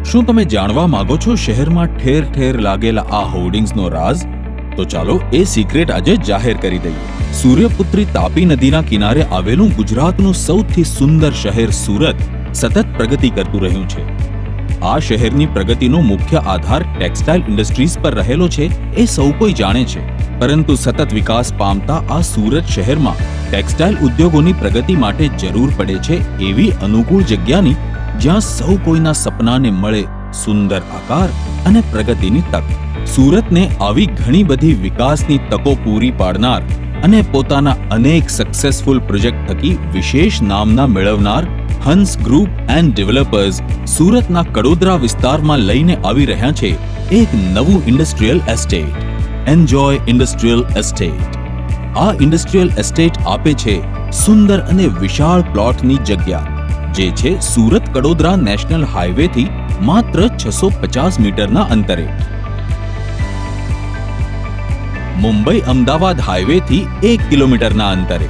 શું તમે જાણવા માંગો છો શહેરમાં ઠેર ઠેર લાગેલા આ હોર્ડિંગ્સનો રાજ? તો ચાલો એ સિક્રેટ આજે જાહેર કરી દઈએ। સૂર્યપુત્રી તાપી નદીના કિનારે આવેલું ગુજરાતનું સૌથી સુંદર શહેર સુરત સતત પ્રગતિ કરતું રહ્યું છે। આ શહેરની પ્રગતિનો મુખ્ય આધાર ટેક્સટાઇલ ઇન્ડસ્ટ્રીઝ પર રહેલો છે એ સૌ કોઈ જાણે છે, પરંતુ સતત વિકાસ પામતા આ સુરત શહેરમાં ટેક્સટાઇલ ઉદ્યોગોની પ્રગતિ માટે જરૂર પડે છે એવી અનુકૂળ જગ્યાની જ્યાં સૌ કોઈના સપનાને મળે સુંદર આકાર અને પ્રગતિની તક। સુરતને આવી ઘણી બધી વિકાસની તકો પૂરી પાડનાર અને પોતાના અનેક સક્સેસફુલ પ્રોજેક્ટ થકી વિશેષ નામના મેળવનાર હંસ ગ્રુપ એન્ડ ડેવલપર્સ સુરતના કડોદરા વિસ્તારમાં લઈને આવી રહ્યા છે એક નવું industrial estate, enjoy industrial estate. આ ઇન્ડસ્ટ્રીયલ એસ્ટેટ આપે છે સુંદર અને વિશાળ પ્લોટની જગ્યા, જે છે સુરત કડોદરા નેશનલ હાઈવે થી માત્ર 650 મીટરના અંતરે, મુંબઈ અમદાવાદ હાઈવે થી 1 કિલોમીટરના અંતરે,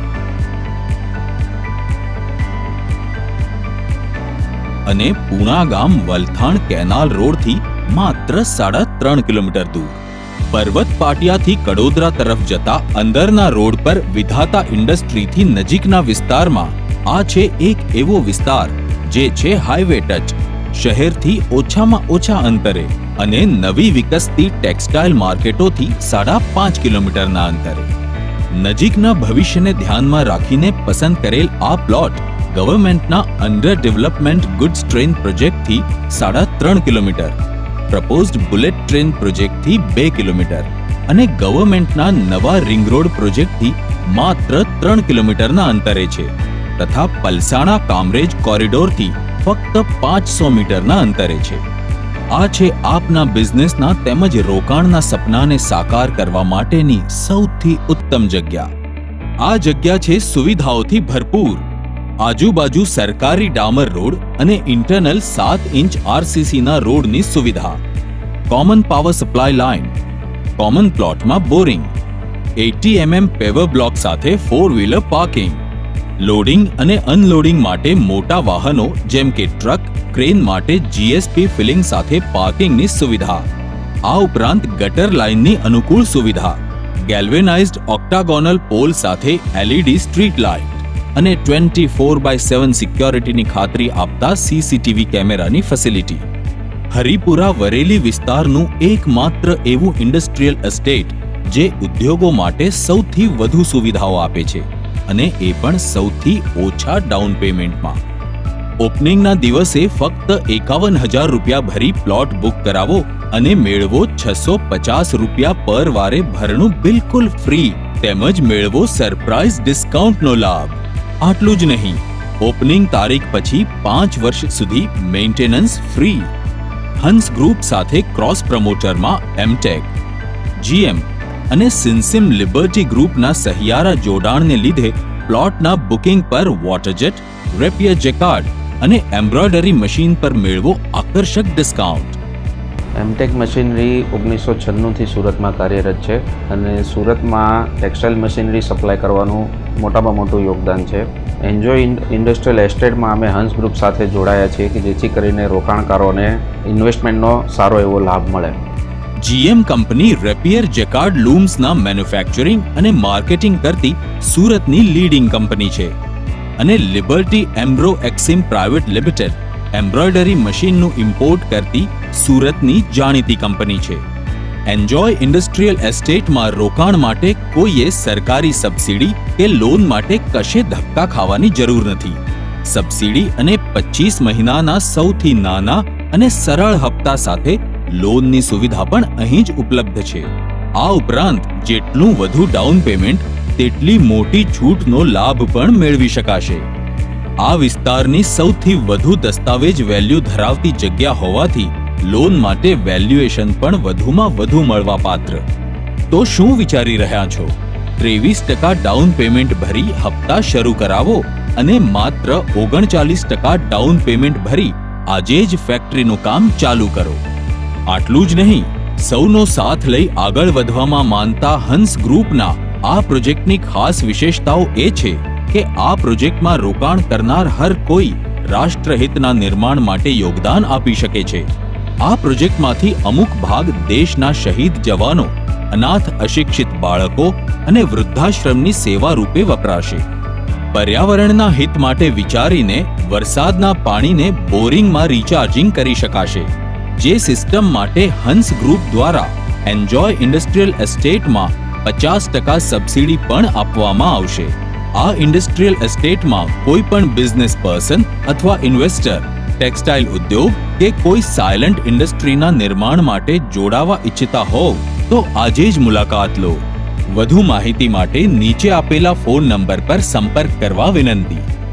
અને પૂણા ગામ વલથાણ કેનાલ રોડ થી માત્ર 3.5 કિલોમીટર દૂર। પર્વત પાટિયાથી કડોદરા તરફ જતા અંદરના રોડ પર વિધાતા ઇન્ડસ્ટ્રીથી નજીકના વિસ્તારમાં આ છે એક એવો વિસ્તાર જે છે હાઈવે ટચ, શહેરથી ઓછામાં ઓછા અંતરે અને નવી વિકસતી ટેક્સટાઇલ માર્કેટોથી 5.5 કિલોમીટરના અંતરે। નજીકના ભવિષ્યને ધ્યાનમાં રાખીને પસંદ કરેલ આ પ્લોટ ગવર્મેન્ટના અંડર ડેવલપમેન્ટ ગુડ્સ ટ્રેન પ્રોજેક્ટથી 3.5 કિલોમીટર, પ્રપોઝડ બુલેટ ટ્રેન પ્રોજેક્ટથી 2 કિલોમીટર અને ગવર્મેન્ટના નવા રિંગ રોડ પ્રોજેક્ટથી માત્ર 3 કિલોમીટરના અંતરે છે, તથા પલસાણા કામરેજ કોરિડોરથી ફક્ત 500 મીટરના અંતરે છે। આ છે આપના બિઝનેસના તેમજ રોકાણના સપનાને સાકાર કરવા માટેની સૌથી ઉત્તમ જગ્યા। આ જગ્યા છે સુવિધાઓથી ભરપૂર, આજુબાજુ સરકારી ડામર રોડ અને ઇન્ટરનલ 7 ઇંચ આરસીસીના રોડની સુવિધા, common power supply line, common પ્લોટમાં બોરિંગ, 80 mm પેવર બ્લોક સાથે 4 વ્હીલર પાર્કિંગ, લોડિંગ અને અનલોડિંગ માટે મોટા વાહનો જેમ કે ટ્રક, ક્રેન માટે જીએસપી ફિલિંગ સાથે પાર્કિંગની સુવિધા। આ ઉપરાંત ગટર લાઇનની અનુકૂળ સુવિધા, ગેલ્વેનાઇઝ્ડ ઓક્ટાગોનલ પોલ સાથે એલઈડી સ્ટ્રીટ લાઇટ અને 24/7 સિક્યોરિટીની ખાતરી આપતા સીસીટીવી કેમેરાની ફેસિલિટી। હરિપુરા વરેલી વિસ્તારનું એકમાત્ર એવું ઇન્ડસ્ટ્રીયલ એસ્ટેટ જે ઉદ્યોગો માટે સૌથી વધુ સુવિધાઓ આપે છે, અને એ પણ સૌથી ઓછા ડાઉન પેમેન્ટમાં। ઓપનિંગના દિવસે ફક્ત 51,000 રૂપિયા ભરી પ્લોટ બુક કરાવો અને મેળવો 650 રૂપિયા પર વારે ભરણું બિલકુલ ફ્રી, તેમજ મેળવો સરપ્રાઇઝ ડિસ્કાઉન્ટનો લાભ। આટલું જ નહીં, ઓપનિંગ તારીખ પછી 5 વર્ષ સુધી મેન્ટેનન્સ ફ્રી। હંસ ગ્રુપ સાથે ક્રોસ પ્રમોટરમાં એમટેક, જીએમ અને સિન્સિમ લિબર્ટી ગ્રુપના સહિયારા જોડાણને લીધે પ્લોટના બુકિંગ પર વોટરજેટ, રેપિયર જેકાર્ડ અને એમ્બ્રોઇડરી મશીન પર મેળવો આકર્ષક ડિસ્કાઉન્ટ। એમટેક મશીનરી 1996થી સુરતમાં કાર્યરત છે અને સુરતમાં ટેક્સટાઇલ મશીનરી સપ્લાય કરવાનું મોટામાં મોટું યોગદાન છે। એન્જોય ઇન્ડસ્ટ્રીયલ એસ્ટેટમાં અમે હંસ ગ્રુપ સાથે જોડાયા છીએ કે જેથી કરીને રોકાણકારોને ઇન્વેસ્ટમેન્ટનો સારો એવો લાભ મળે। જીએમ કંપની રેપિયર જેકાર્ડ લૂમ્સના મેન્યુફેક્ચરિંગ અને માર્કેટિંગ કરતી સુરતની લીડિંગ કંપની છે, અને Liberty Embro Exim private limited embroidery મશીનનું ઇમ્પોર્ટ કરતી સુરતની જાણીતી કંપની છે। એન્જોય ઇન્ડસ્ટ્રીયલ એસ્ટેટમાં રોકાણ માટે કોઈએ સરકારી સબસિડી કે લોન માટે કશે ધક્કા ખાવાની જરૂર નથી। સબસિડી અને 25 મહિનાના સૌથી નાના અને સરળ હપ્તા સાથે લોનની સુવિધા પણ અહીં જ ઉપલબ્ધ છે। આ ઉપરાંત જેટલું વધુ ડાઉન પેમેન્ટ તેટલી મોટી છૂટનો લાભ પણ મેળવી શકાશે। આ વિસ્તારની સૌથી વધુ દસ્તાવેજ વેલ્યુ ધરાવતી જગ્યા હોવાથી લોન માટે વેલ્યુએશન પણ વધુમાં વધુ મળવાપાત્ર। તો શું વિચારી રહ્યા છો? 23% ડાઉન પેમેન્ટ ભરી હપ્તા શરૂ કરાવો અને માત્ર 39% ડાઉન પેમેન્ટ ભરી આજે જ ફેક્ટરીનું કામ ચાલુ કરો। આટલું જ નહીં, સૌનો સાથ લઈ આગળ વધવામાં માનતા હંસ ગ્રુપના આ પ્રોજેક્ટની ખાસ વિશેષતાઓ એ છે કે આ પ્રોજેક્ટમાં રોકાણ કરનાર હર કોઈ રાષ્ટ્રહિતના નિર્માણ માટે યોગદાન આપી શકે છે. આ પ્રોજેક્ટમાંથી અમુક ભાગ દેશના શહીદ જવાનો, અનાથ અશિક્ષિત બાળકો અને વૃદ્ધાશ્રમની સેવા રૂપે વપરાશે. પર્યાવરણના હિત માટે વિચારીને વરસાદના પાણીને બોરિંગમાં રિચાર્જિંગ કરી શકાશે. જે સિસ્ટમ માટે હંસ ગ્રુપ દ્વારા એન્જોય ઇન્ડસ્ટ્રીયલ એસ્ટેટમાં 50% સબસિડી પણ આપવામાં આવશે. આ ઇન્ડસ્ટ્રીયલ એસ્ટેટમાં કોઈ પણ બિઝનેસ પર્સન અથવા ઇન્વેસ્ટર ટેક્સટાઇલ ઉદ્યોગ કે કોઈ સાયલન્ટ ઇન્ડસ્ટ્રીના નિર્માણ માટે જોડાવા ઈચ્છતા હોવ તો આજે જ મુલાકાત લો. વધુ માહિતી માટે નીચે આપેલા ફોન નંબર પર સંપર્ક કરવા વિનંતી.